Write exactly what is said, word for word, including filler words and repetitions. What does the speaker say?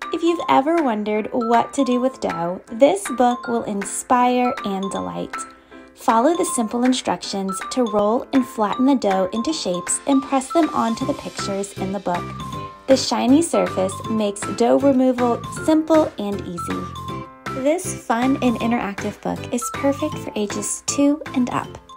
If you've ever wondered what to do with dough, this book will inspire and delight. Follow the simple instructions to roll and flatten the dough into shapes and press them onto the pictures in the book. The shiny surface makes dough removal simple and easy. This fun and interactive book is perfect for ages two and up.